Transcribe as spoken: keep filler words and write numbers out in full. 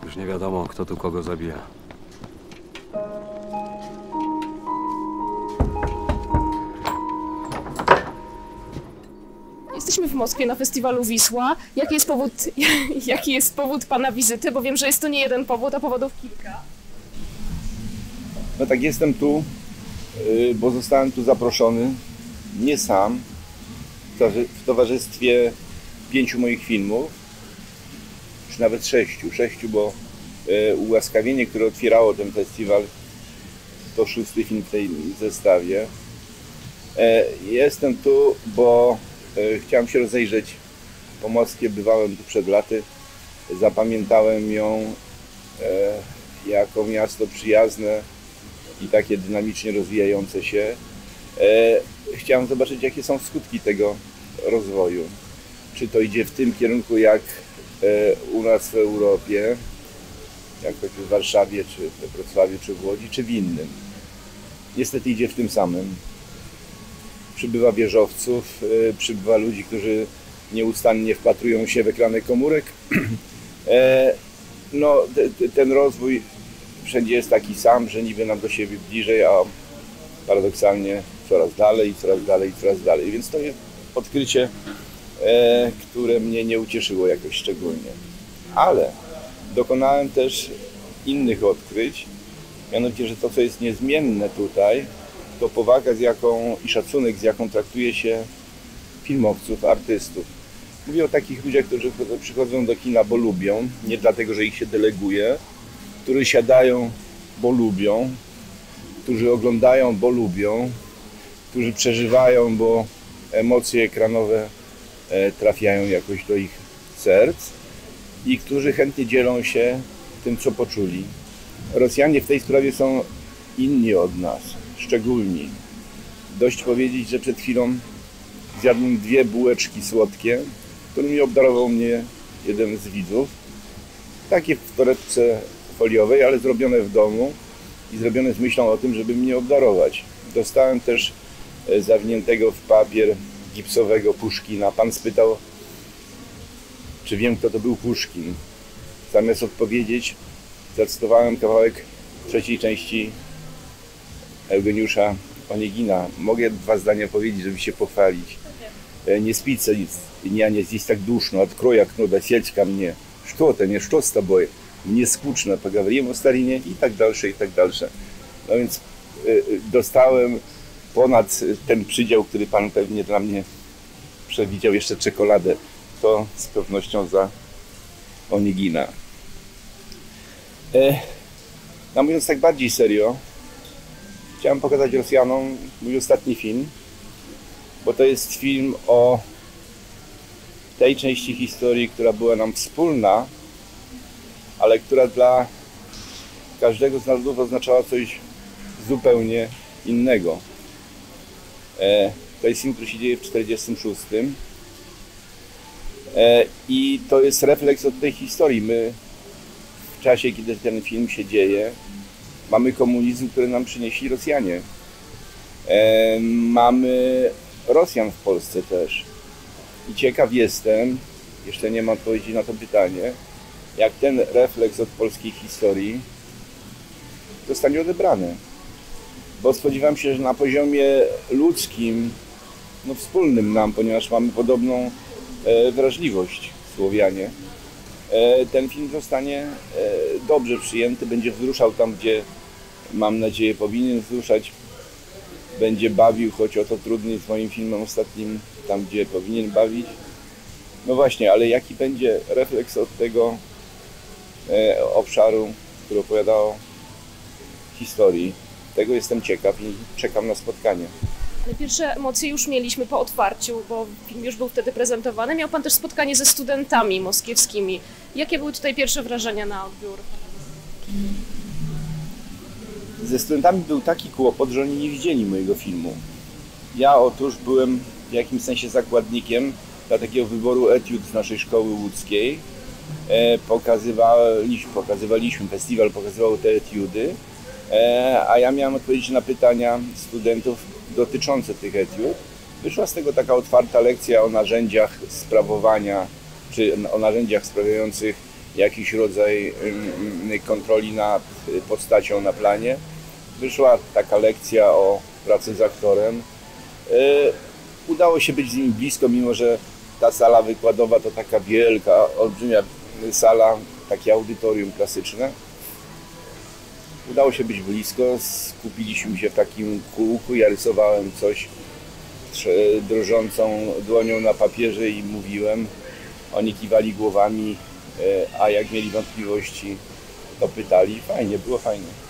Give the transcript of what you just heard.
Już nie wiadomo, kto tu kogo zabija. Jesteśmy w Moskwie na festiwalu Wisła. Jaki jest powód, jaki jest powód pana wizyty? Bo wiem, że jest to nie jeden powód, a powodów kilka. No tak, jestem tu, bo zostałem tu zaproszony, nie sam, w towarzystwie pięciu moich filmów, czy nawet sześciu, sześciu, bo Ułaskawienie, które otwierało ten festiwal, to szósty film w tej zestawie. Jestem tu, bo chciałem się rozejrzeć po Moskwie, bywałem tu przed laty, zapamiętałem ją jako miasto przyjazne i takie dynamicznie rozwijające się. Chciałem zobaczyć, jakie są skutki tego rozwoju. Czy to idzie w tym kierunku, jak u nas w Europie, jak choćby w Warszawie, czy we Wrocławiu, czy w Łodzi, czy w innym. Niestety idzie w tym samym. Przybywa wieżowców, przybywa ludzi, którzy nieustannie wpatrują się w ekrany komórek. No, ten rozwój wszędzie jest taki sam, że niby nam do siebie bliżej, a paradoksalnie coraz dalej, coraz dalej, coraz dalej. Więc to jest odkrycie, które mnie nie ucieszyło jakoś szczególnie. Ale dokonałem też innych odkryć, mianowicie, że to, co jest niezmienne tutaj, to powaga, z jaką i szacunek, z jaką traktuje się filmowców, artystów. Mówię o takich ludziach, którzy przychodzą do kina, bo lubią, nie dlatego, że ich się deleguje, którzy siadają, bo lubią, którzy oglądają, bo lubią, którzy przeżywają, bo emocje ekranowe trafiają jakoś do ich serc i którzy chętnie dzielą się tym, co poczuli. Rosjanie w tej sprawie są inni od nas, szczególni. Dość powiedzieć, że przed chwilą zjadłem dwie bułeczki słodkie, którymi obdarował mnie jeden z widzów. Takie w torebce foliowej, ale zrobione w domu i zrobione z myślą o tym, żeby mnie obdarować. Dostałem też zawiniętego w papier gipsowego Puszkina. Pan spytał, czy wiem, kto to był Puszkin. Zamiast odpowiedzieć, zacytowałem kawałek trzeciej części Eugeniusza Onegina. Mogę dwa zdania powiedzieć, żeby się pochwalić. Nie спится няня, здесь так душно, открой окно, да сядь ко мне. Что ты, не что с тобой? Мне скучно, поговорим o starinie i tak dalsze, i tak dalsze. No więc y, dostałem ponad ten przydział, który Pan pewnie dla mnie przewidział, jeszcze czekoladę. To z pewnością za Onegina. E, no mówiąc tak bardziej serio, chciałem pokazać Rosjanom mój ostatni film, bo to jest film o tej części historii, która była nam wspólna, ale która dla każdego z narodów oznaczała coś zupełnie innego. E, to jest film, który się dzieje w tysiąc dziewięćset czterdziestym szóstym e, i to jest refleks od tej historii. My w czasie, kiedy ten film się dzieje, mamy komunizm, który nam przynieśli Rosjanie. E, mamy Rosjan w Polsce też. I ciekaw jestem, jeszcze nie mam odpowiedzi na to pytanie, jak ten refleks od polskiej historii zostanie odebrany. Bo spodziewam się, że na poziomie ludzkim, no wspólnym nam, ponieważ mamy podobną e, wrażliwość Słowianie, e, ten film zostanie e, dobrze przyjęty, będzie wzruszał tam, gdzie mam nadzieję powinien wzruszać, będzie bawił, choć o to trudniej z moim filmem ostatnim, tam gdzie powinien bawić. No właśnie, ale jaki będzie refleks od tego e, obszaru, który opowiada o historii, tego jestem ciekaw i czekam na spotkanie. Ale pierwsze emocje już mieliśmy po otwarciu, bo film już był wtedy prezentowany. Miał Pan też spotkanie ze studentami moskiewskimi. Jakie były tutaj pierwsze wrażenia na odbiór? Ze studentami był taki kłopot, że oni nie widzieli mojego filmu. Ja otóż byłem w jakimś sensie zakładnikiem dla takiego wyboru etiud z naszej szkoły łódzkiej. E, pokazywaliśmy, pokazywaliśmy, festiwal pokazywał te etiudy, e, a ja miałem odpowiedzieć na pytania studentów dotyczące tych etiud. Wyszła z tego taka otwarta lekcja o narzędziach sprawowania, czy o narzędziach sprawiających jakiś rodzaj kontroli nad postacią na planie. Wyszła taka lekcja o pracy z aktorem. Udało się być z nim blisko, mimo że ta sala wykładowa to taka wielka, olbrzymia sala, takie audytorium klasyczne. Udało się być blisko, skupiliśmy się w takim kółku, ja rysowałem coś drżącą dłonią na papierze i mówiłem. Oni kiwali głowami, a jak mieli wątpliwości, to pytali. Fajnie, było fajnie.